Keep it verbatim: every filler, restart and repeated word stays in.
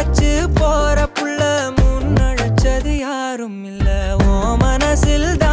அழைச்சு போற புள்ள முன்னழைச்சது யாரும் இல்ல ஓ மனசில் தான்